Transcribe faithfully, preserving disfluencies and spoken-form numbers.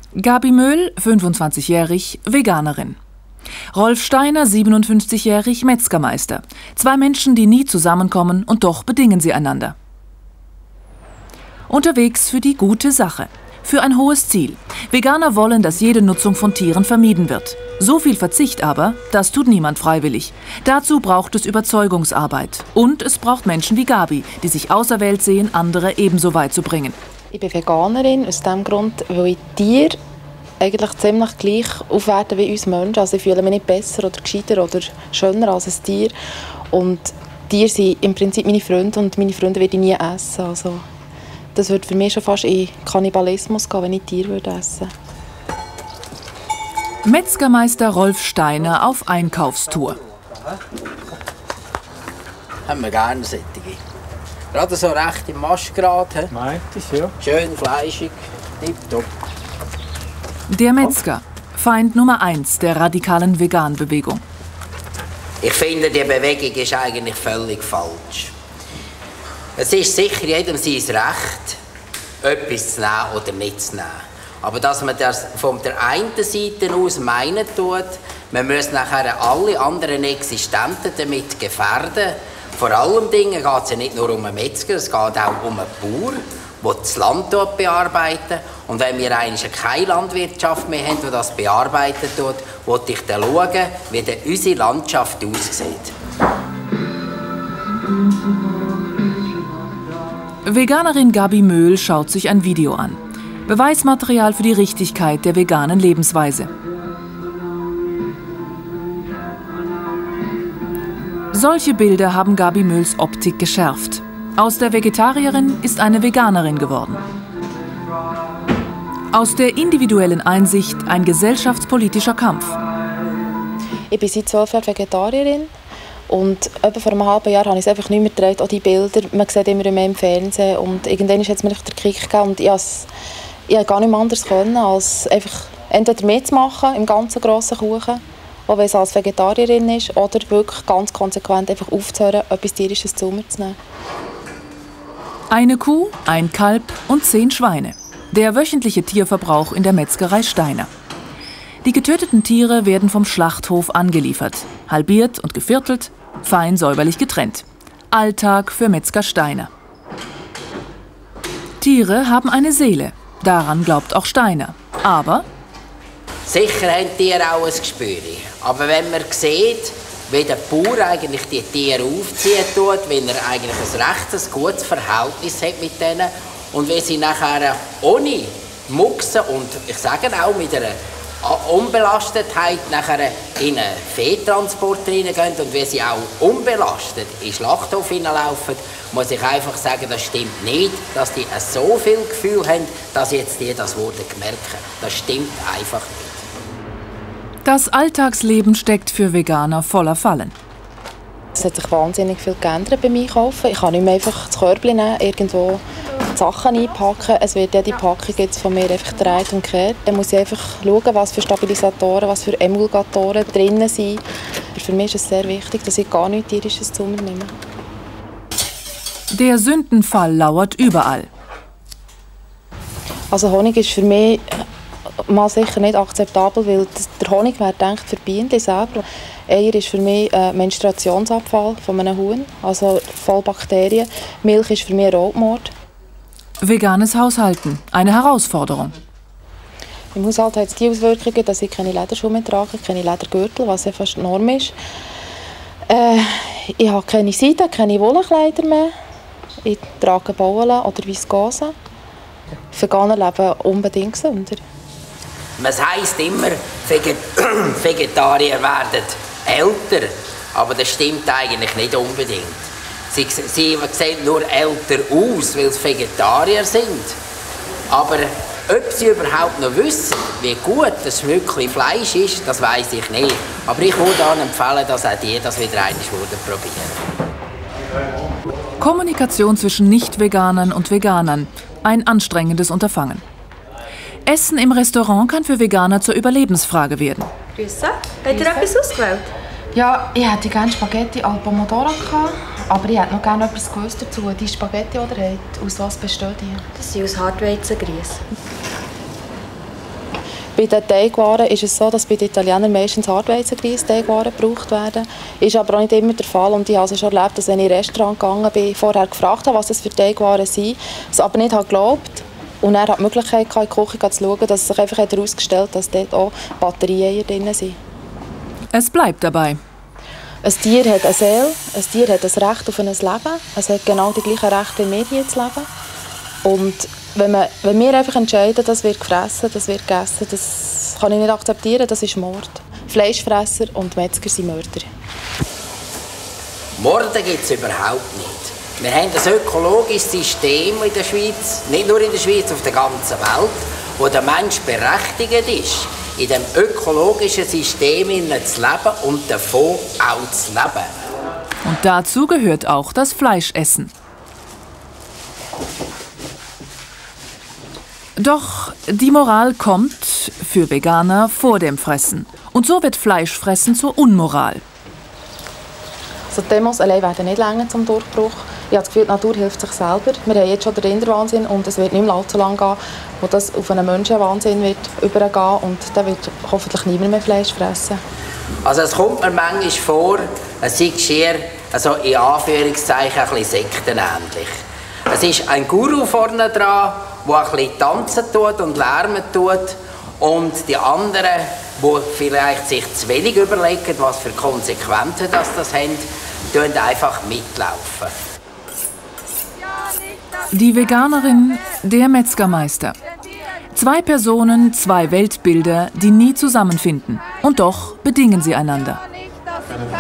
Gabi Möhl, fünfundzwanzigjährig, Veganerin. Rolf Steiner, siebenundfünfzigjährig, Metzgermeister. Zwei Menschen, die nie zusammenkommen und doch bedingen sie einander. Unterwegs für die gute Sache. Für ein hohes Ziel. Veganer wollen, dass jede Nutzung von Tieren vermieden wird. So viel Verzicht aber, das tut niemand freiwillig. Dazu braucht es Überzeugungsarbeit. Und es braucht Menschen wie Gabi, die sich auserwählt sehen, andere ebenso weit zu bringen. Ich bin Veganerin aus dem Grund, weil ich Tiere eigentlich ziemlich gleich aufwerte wie uns Menschen. Also ich fühle mich nicht besser oder gescheiter oder schöner als ein Tier. Und Tiere sind im Prinzip meine Freunde und meine Freunde werde ich nie essen. Also das würde für mich schon fast in Kannibalismus gehen, wenn ich Tiere würde essen. Metzgermeister Rolf Steiner auf Einkaufstour. Haben wir gerne solche. Gerade so recht im Maschgrad. Meint es, ja. Schön fleischig, tipptopp. Der Metzger, Feind Nummer eins der radikalen Vegan-Bewegung. Ich finde, die Bewegung ist eigentlich völlig falsch. Es ist sicher jedem sein Recht, etwas zu nehmen oder nicht zu nehmen. Aber dass man das von der einen Seite aus meinen tut, man muss nachher alle anderen Existenten damit gefährden. Vor allem Dingen geht es ja nicht nur um einen Metzger, es geht auch um einen Bauer, der das Land dort bearbeitet. Und wenn wir eigentlich keine Landwirtschaft mehr haben, die das bearbeitet tut, wollte ich dann schauen, wie denn unsere Landschaft aussieht. Veganerin Gabi Möhl schaut sich ein Video an. Beweismaterial für die Richtigkeit der veganen Lebensweise. Solche Bilder haben Gabi Möhls Optik geschärft. Aus der Vegetarierin ist eine Veganerin geworden. Aus der individuellen Einsicht ein gesellschaftspolitischer Kampf. Ich bin seit zwölf Jahren Vegetarierin. Und etwa vor einem halben Jahr habe ich es einfach nicht mehr getragen, auch die Bilder, man sieht immer mehr im Fernsehen. Und irgendwann hat es mir den Kick gegeben und ich konnte gar nicht mehr anders können, als einfach entweder mitzumachen im ganzen grossen Kuchen, auch wenn es als Vegetarierin ist, oder wirklich ganz konsequent einfach aufzuhören, etwas Tierisches zu mir zu nehmen. Eine Kuh, ein Kalb und zehn Schweine. Der wöchentliche Tierverbrauch in der Metzgerei Steiner. Die getöteten Tiere werden vom Schlachthof angeliefert, halbiert und geviertelt, fein säuberlich getrennt. Alltag für Metzger Steiner. Tiere haben eine Seele, daran glaubt auch Steiner. Aber sicher haben Tiere auch ein Gespür. Aber wenn man sieht, wie der Bauer eigentlich die Tiere aufziehen tut, wenn er eigentlich ein rechtes, gutes Verhältnis hat mit denen und wie sie nachher ohne Mucksen und ich sage auch mit einer Unbelastetheit nachher in einen Viehtransport reingehen und wie sie auch unbelastet in den Schlachthof hineinlaufen, muss ich einfach sagen, das stimmt nicht, dass die so viel Gefühl haben, dass jetzt die das wurden merken. Das stimmt einfach nicht. Das Alltagsleben steckt für Veganer voller Fallen. Es hat sich wahnsinnig viel geändert beim Einkaufen. Ich kann nicht mehr einfach das Körbchen nehmen, irgendwo die Sachen einpacken. Es wird ja die Packung jetzt von mir einfach gedreht und gekehrt. Dann muss ich einfach schauen, was für Stabilisatoren, was für Emulgatoren drin sind. Für mich ist es sehr wichtig, dass ich gar nichts Tierisches zu mir nehme. Der Sündenfall lauert überall. Also Honig ist für mich mal sicher nicht akzeptabel, weil der Honig wäre gedacht für die Bienen selber. Eier ist für mich ein Menstruationsabfall von einem Huhn, also voll Bakterien. Milch ist für mich ein Raubmord. Veganes Haushalten, eine Herausforderung. Im Haushalt hat es die Auswirkungen, dass ich keine Lederschuhe mehr trage, keine Ledergürtel, was ja fast die Norm ist. Äh, ich habe keine Seide, keine Wollenkleider mehr. Ich trage Baumwolle oder Viskose. Veganer leben unbedingt gesünder. Es heisst immer, Vegetarier werden älter, aber das stimmt eigentlich nicht unbedingt. Sie, sie sehen nur älter aus, weil sie Vegetarier sind. Aber ob sie überhaupt noch wissen, wie gut das wirklich Fleisch ist, das weiss ich nicht. Aber ich würde dann empfehlen, dass auch die das wieder einmal probieren. Kommunikation zwischen Nicht-Veganern und Veganern. Ein anstrengendes Unterfangen. Essen im Restaurant kann für Veganer zur Überlebensfrage werden. Grüße. Habt ihr etwas ausgewählt? Ja, ich hätte gerne Spaghetti al Pomodoro gehabt, aber ich hätte noch gerne etwas gewusst dazu. Die Spaghetti, die ihr habt, aus was besteht die? Das sind aus Hartweizengrieß. Bei den Teigwaren ist es so, dass bei den Italienern meistens Hartweizengrieß-Teigwaren gebraucht werden. Ist aber auch nicht immer der Fall. Und ich habe also schon erlebt, dass wenn ich in ein Restaurant gegangen bin, vorher gefragt habe, was das für Teigwaren sind, es aber nicht geglaubt. Und er hat die Möglichkeit, in die Küche zu schauen, dass es sich einfach herausgestellt hat, dass dort auch Batterien drin sind. Es bleibt dabei. Ein Tier hat eine Seele, ein Tier hat ein Recht auf ein Leben. Es hat genau die gleichen Rechte wie wir hier zu leben. Und wenn, man, wenn wir einfach entscheiden, das wird gefressen, das wird gegessen, das kann ich nicht akzeptieren, das ist Mord. Fleischfresser und Metzger sind Mörder. Morden gibt es überhaupt nicht. Wir haben ein ökologisches System in der Schweiz, nicht nur in der Schweiz, auf der ganzen Welt, wo der Mensch berechtigt ist, in dem ökologischen System zu leben und davon auch zu leben. Und dazu gehört auch das Fleischessen. Doch die Moral kommt für Veganer vor dem Fressen. Und so wird Fleischfressen zur Unmoral. Also die Demos allein werden nicht länger zum Durchbruch. Ich habe das Gefühl, die Natur hilft sich selber. Wir haben jetzt schon den Rinderwahnsinn und es wird nicht mehr allzu lange gehen, wo das auf einen Menschenwahnsinn wird übergehen und dann wird hoffentlich niemand mehr Fleisch fressen. Also es kommt mir manchmal vor, es sei schier, also in Anführungszeichen, ein bisschen sektenähnlich. Es ist ein Guru vorne dran, der ein bisschen tanzen tut und lärmen tut und die anderen, die vielleicht sich zu wenig überlegen, was für Konsequenzen das, das haben, tun einfach mitlaufen. Die Veganerin, der Metzgermeister. Zwei Personen, zwei Weltbilder, die nie zusammenfinden. Und doch bedingen sie einander.